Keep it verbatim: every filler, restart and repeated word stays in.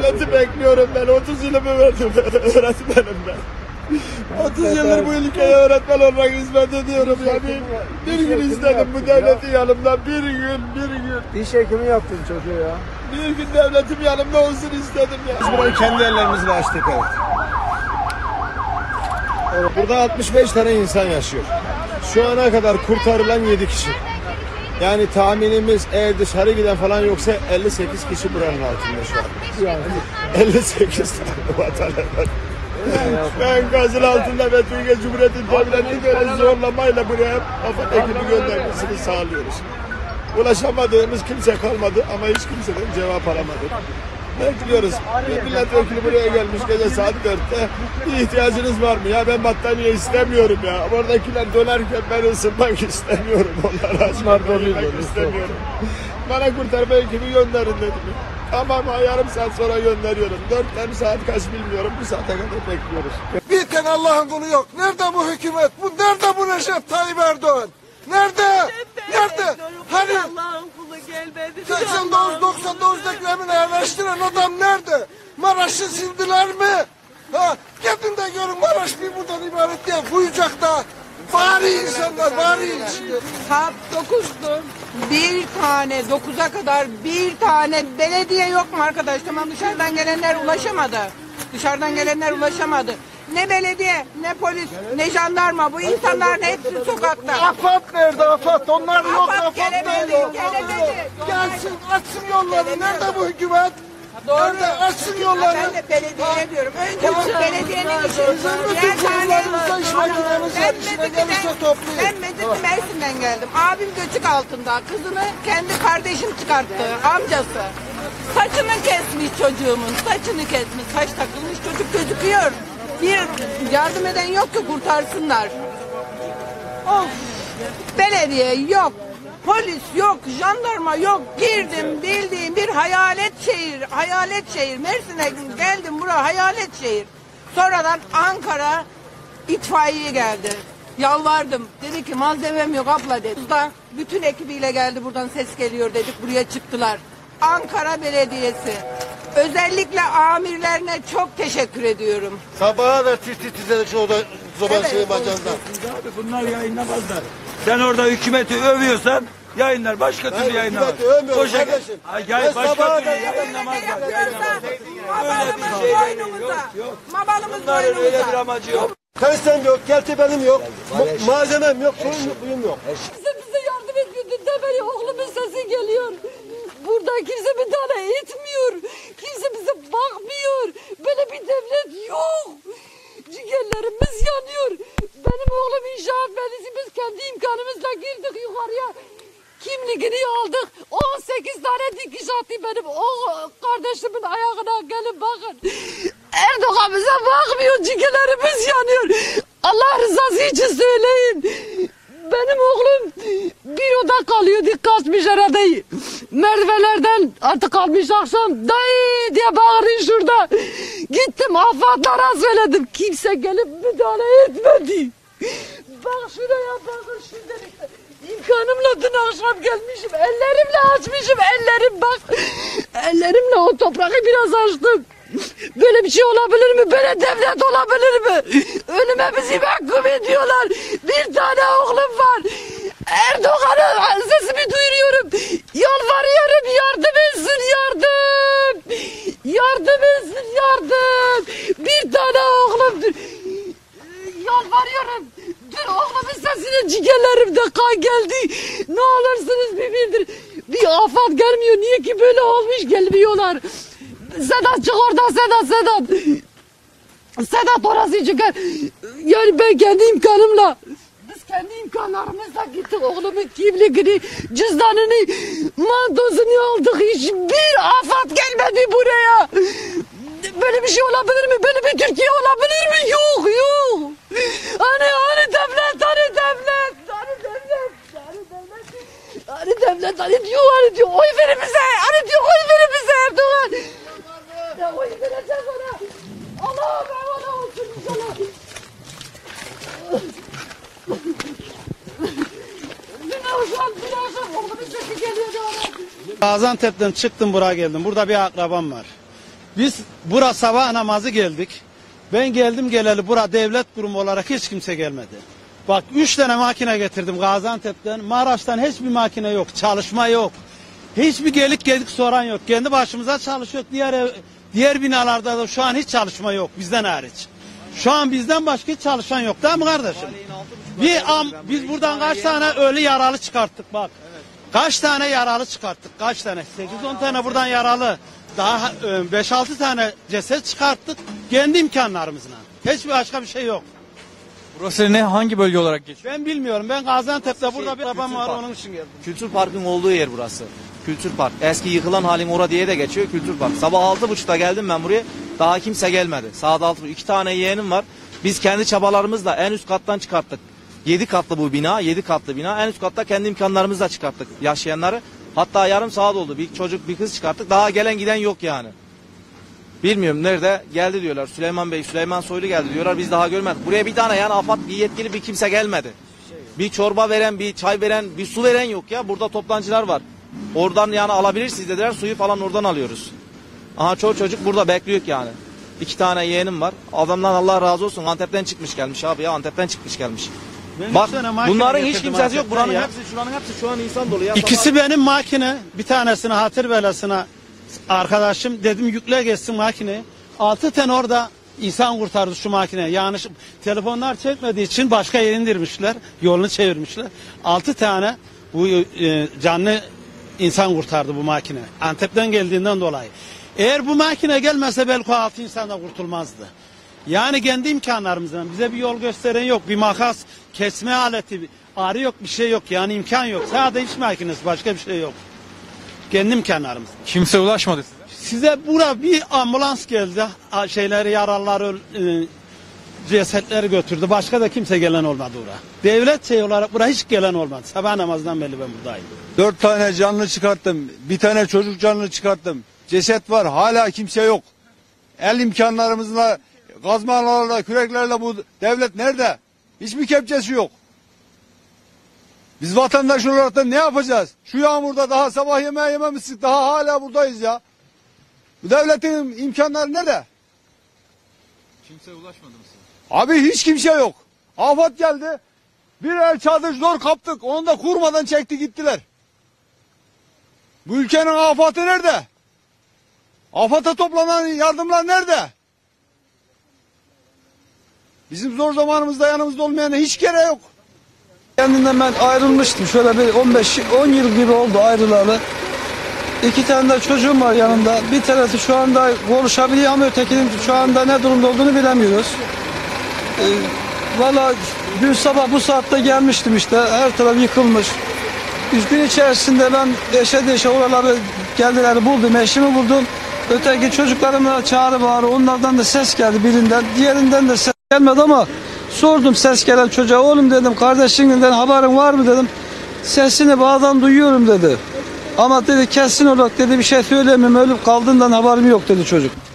devleti bekliyorum ben. otuz yılımı verdim öğretmenim ben. otuz yıldır bu ülkeye öğretmen olarak hizmet ediyorum ya. Bir, bir gün istedim bu devleti yanımda. Bir gün, bir gün. Diş hekimi yaptın çocuğu ya. Bir gün devletim yanımda olsun istedim ya. Biz burayı kendi ellerimizle açtık, evet. Evet, burada altmış beş tane insan yaşıyor. Şu ana kadar kurtarılan yedi kişi. Yani tahminimiz eğer dışarı giden falan yoksa elli sekiz kişi buranın altında şu an. Yani. elli sekiz tane vatandaş. Ben gazın altında ve Türkiye Cumhuriyeti Devleti böyle zorlamayla buraya AFAD ekibi göndermesini sağlıyoruz. Ulaşamadığımız kimse kalmadı ama hiç kimseden cevap alamadık. Bekliyoruz. Bir milletvekili buraya gelmiş gece saat dörtte. Bir ihtiyacınız var mı? Ya ben battaniye istemiyorum ya. Oradakiler dönerken ben ısınmak istemiyorum. Onlara açmak istemiyorum. Bana kurtarma ekibi gönderin dedim. Tamam, yarım saat sonra gönderiyorum. Dörtten saat kaç bilmiyorum. Bu saate kadar bekliyoruz. Bir tane Allah'ın kulu yok. Nerede bu hükümet? Bu nerede bu Recep Tayyip Erdoğan? Nerede? Nerede? Hani Allah'ın kulu gelmedi. seksen dokuz doksan dokuz depremini yerleştiren adam nerede? Maraş'ı sildiler mi? Ha, gidin de görün, Maraş bir buradan ibaret değil. Buyacak'ta bari insanlar, bari içinde. Saat dokuzdu. Bir tane, dokuza kadar bir tane belediye yok mu arkadaş? Tamam, dışarıdan gelenler ulaşamadı. Dışarıdan gelenler ulaşamadı. Ne belediye, ne polis, ne jandarma. Bu insanların hepsi sokakta. AFAD nerede AFAD? Onlar yok. AFAD AFAD gelemedi, nerede? gelemedi. Gelsin, açsın yolları. Nerede bu hükümet? Doğru. Nerede? Açsın yolları. Ben de belediye diyorum. Önce bu belediyenin işi. Bizim bütün kurumlarımızda işine girmemiz var. İşine gelirse toplayın. Ben Medetli Mersin'den geldim. Abim göçük altında. Kızını kendi kardeşim çıkarttı. Amcası. Saçını kesmiş çocuğumun. Saçını kesmiş. Saç takılmış, çocuk gözüküyor. Bir yardım eden yok ki kurtarsınlar. Of. Belediye yok. Polis yok, jandarma yok. Girdim, bildiğim bir hayalet şehir, hayalet şehir. Mersin'e geldim, buraya hayalet şehir. Sonradan Ankara itfaiye geldi. Yalvardım. Dedi ki malzemem yok abla dedi. Da bütün ekibiyle geldi, buradan ses geliyor dedik, buraya çıktılar. Ankara Belediyesi. Özellikle amirlerine çok teşekkür ediyorum. Sabaha da tit tit titredik şu oda zoban Evet. şeyi bacağından. Abi bunlar yayınlamazlar. Sen orada hükümeti övüyorsan yayınlar, başka türlü yayınlamaz. hükümeti övmüyorum O şekil- kardeşim. Ay, Ben gel, başka sabaha türlü da- yayınlamazlar. Mabalımız şey boynumuza. Mabalımız Bunların öyle bir boynumuza. amacı yok. Kalsem yok, keltebenim yok, ma- malzemem yok, suyum yok, buyum yok. Kimse bize yardım etmiyor. Dünden beri oğlumun sesi geliyor. Burada kimse bir tane etmiyor. Kimse bize bakmıyor. Böyle bir devlet yok. Ciğerlerimiz yanıyor. Benim oğlum inşaat mühendisi, biz kendi imkanımızla girdik yukarıya. Kimliğini aldık. on sekiz tane dikiş attı benim o kardeşimin ayağına, gelin bakın. Erdoğan bize bakmıyor. Ciğerlerimiz yanıyor. Allah rızası için söyleyin. Benim oğlum bir oda kalıyor, kaçmış herhalde. Merdivenlerden artık kalmış, akşam dayı diye bağırıyor şurada. Gittim AFAD'lara söyledim. Kimse gelip müdahale etmedi. Bak şuraya bakın, şurada imkanımla dün akşam gelmişim. Ellerimle açmışım, ellerim bak. Ellerimle o toprağı biraz açtım. Böyle bir şey olabilir mi? Böyle devlet olabilir mi? Ölüme bizi mahkum ediyorlar. Bir tane oğlum var. Erdoğan'ın sesimi duyuruyorum. Yalvarıyorum, yardım etsin, yardım. Yardım etsin, yardım. Bir tane oğlumdur. Yalvarıyorum. Dün oğlumun sesine ciğerlerimde kan geldi. Ne olursunuz bir bildir. Bir afat gelmiyor. Niye ki böyle olmuş, gelmiyorlar. Sedat çık oradan, Sedat, Sedat. Sedat orası çıkar. Yani ben kendi imkanımla, biz kendi imkanlarımızla gittik, oğlumun kimliğini, cüzdanını, mantosunu aldık. Hiçbir afat gelmedi buraya. Böyle bir şey olabilir mi? Böyle bir Türkiye olabilir mi? Yok, yok. Hani, hani devlet, hani devlet, hani devlet, hani devlet, hani devlet, hani diyor, hani diyor, oy verin bize, hani diyor, oy verin bize Erdoğan. Ya oy vereceğiz ona. Allah ona olsun inşallah. Dün akşam, dün akşam oğlumun sesi geliyordu ona. Gaziantep'ten çıktım buraya geldim. Burada bir akrabam var. Biz bura sabah namazı geldik. Ben geldim geleli bura devlet kurumu olarak hiç kimse gelmedi. Bak üç tane makine getirdim Gaziantep'ten. Maraş'tan hiçbir makine yok. Çalışma yok. Hiçbir gelik gelik soran yok. Kendi başımıza çalışıyor. Diğer ev, diğer binalarda da şu an hiç çalışma yok bizden hariç. Şu an bizden başka hiç çalışan yok değil mi kardeşim? Bir am, biz buradan kaç tane ölü yaralı çıkarttık bak. Kaç tane yaralı çıkarttık? Kaç tane? sekiz on tane buradan yaralı. Daha beş altı tane ceset çıkarttık. Kendi imkanlarımızla. Hiçbir başka bir şey yok. Burası ne, hangi bölge olarak geçiyor? Ben bilmiyorum. Ben Gaziantep'te burada bir arabam var onun için geldim. Kültür Park'ın olduğu yer burası. Kültür Park. Eski yıkılan halin ora diye de geçiyor Kültür Park. Sabah altı buçukta geldim ben buraya. Daha kimse gelmedi. Saat altı buçuk. İki tane yeğenim var. Biz kendi çabalarımızla en üst kattan çıkarttık. Yedi katlı bu bina. Yedi katlı bina. En üst katta kendi imkanlarımızla çıkarttık yaşayanları. Hatta yarım saat oldu. Bir çocuk bir kız çıkarttık. Daha gelen giden yok yani. Bilmiyorum nerede geldi diyorlar. Süleyman Bey, Süleyman Soylu geldi diyorlar. Biz daha görmedik. Buraya bir tane yani AFAD bir yetkili bir kimse gelmedi. Bir çorba veren, bir çay veren, bir su veren yok ya. Burada toptancılar var. Oradan yani alabilirsiniz dediler. Suyu falan oradan alıyoruz. Aha çoğu çocuk burada bekliyor yani. İki tane yeğenim var. Adamdan Allah razı olsun. Antep'ten çıkmış gelmiş abi ya. Antep'ten çıkmış gelmiş. Ben Bak makine bunların hiç getirdim kimsesi yok. Antep'ten Buranın ya. hepsi, şuranın hepsi şu an insan dolu ya. İkisi benim makine. Bir tanesini hatır belasına arkadaşım dedim yükle geçsin makineyi. Altı tane orada insan kurtardı şu makine. Yani telefonlar çekmediği için başka yere indirmişler. Yolunu çevirmişler. Altı tane bu e, canlı insan kurtardı bu makine. Antep'ten geldiğinden dolayı. Eğer bu makine gelmese belki o altı insan da kurtulmazdı. Yani kendi imkanlarımızdan bize bir yol gösteren yok. Bir makas, kesme aleti, ağrı yok, bir şey yok. Yani imkan yok. Sadece iş makinesi, başka bir şey yok. Kendi imkanlarımız. Kimse ulaşmadı size. Size bura bir ambulans geldi. Şeyleri, yaralıları, e, cesetleri götürdü. Başka da kimse gelen olmadı buraya. Devlet şey olarak buraya hiç gelen olmadı. Sabah namazından beri ben buradayım. Dört tane canlı çıkarttım. Bir tane çocuk canlı çıkarttım. Ceset var. Hala kimse yok. El imkanlarımızla, kazmalarla, küreklerle bu devlet nerede? Hiçbir kepçesi yok. Biz vatandaş olarak da ne yapacağız? Şu yağmurda daha sabah yemeği yememiştik. Daha hala buradayız ya. Bu devletin imkanları nerede? Kimse ulaşmadı mı size? Abi hiç kimse yok. Afat geldi. Bir el çadır zor kaptık. Onu da kurmadan çekti gittiler. Bu ülkenin afatı nerede? Afata toplanan yardımlar nerede? Bizim zor zamanımızda yanımızda olmayana hiç kere yok. Kendinden ben ayrılmıştım. Şöyle bir on beş on yıl gibi oldu ayrılalı. İki tane de çocuğum var yanımda. Bir tanesi şu anda konuşabiliyor ama ötekinin şu anda ne durumda olduğunu bilemiyoruz. Ee, Valla dün sabah bu saatte gelmiştim işte. Her taraf yıkılmış. Üç gün içerisinde ben eşe deşe oraları geldiler buldum. Eşimi buldum. Öteki çocuklarımla çağrı var. Onlardan da ses geldi birinden. Diğerinden de ses gelmedi ama sordum ses gelen çocuğa. Oğlum dedim kardeşinden haberin var mı dedim. Sesini bağdan duyuyorum dedi. Ama dedi kesin olarak dedi bir şey söylemiyorum ölüp kaldığından haberim yok dedi çocuk.